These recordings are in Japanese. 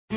こ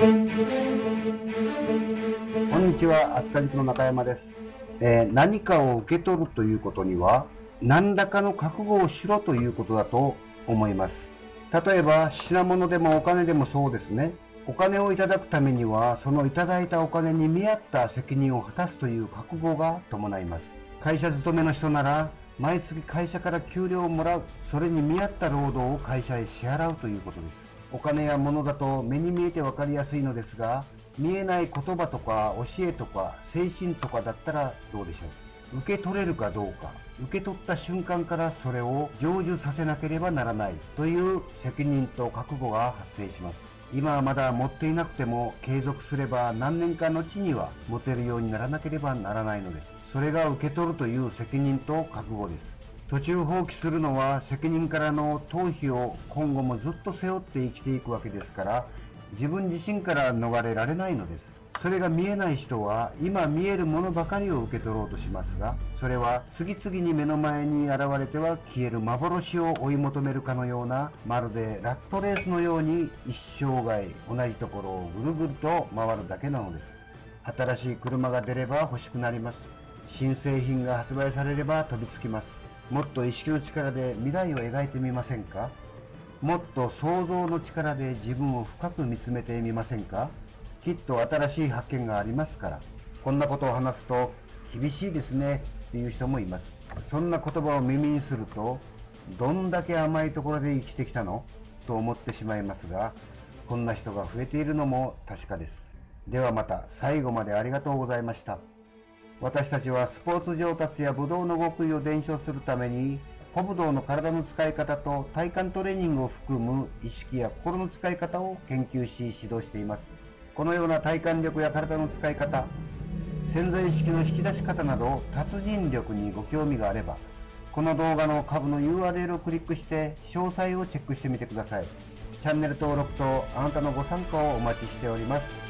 んにちは、アスカ塾の中山です。何かを受け取るということには、何らかの覚悟をしろということだと思います。例えば、品物でもお金でもそうですね。お金をいただくためには、そのいただいたお金に見合った責任を果たすという覚悟が伴います。会社勤めの人なら、毎月会社から給料をもらう、それに見合った労働を会社へ支払うということです。お金や物だと目に見えて分かりやすいのですが、見えない言葉とか教えとか精神とかだったらどうでしょう。受け取れるかどうか、受け取った瞬間からそれを成就させなければならないという責任と覚悟が発生します。今はまだ持っていなくても継続すれば何年か後には持てるようにならなければならないのです。それが受け取るという責任と覚悟です。途中放棄するのは責任からの逃避を今後もずっと背負って生きていくわけですから、自分自身から逃れられないのです。それが見えない人は今見えるものばかりを受け取ろうとしますが、それは次々に目の前に現れては消える幻を追い求めるかのような、まるでラットレースのように一生涯同じところをぐるぐると回るだけなのです。新しい車が出れば欲しくなります。新製品が発売されれば飛びつきます。もっと意識の力で未来を描いてみませんか？もっと想像の力で自分を深く見つめてみませんか？きっと新しい発見がありますから。こんなことを話すと厳しいですねっていう人もいます。そんな言葉を耳にすると、どんだけ甘いところで生きてきたのと思ってしまいますが、こんな人が増えているのも確かです。ではまた。最後までありがとうございました。私たちはスポーツ上達や武道の極意を伝承するために、古武道の体の使い方と体幹トレーニングを含む意識や心の使い方を研究し指導しています。このような体幹力や体の使い方、潜在意識の引き出し方など達人力にご興味があれば、この動画の下部の URL をクリックして詳細をチェックしてみてください。チャンネル登録とあなたのご参加をお待ちしております。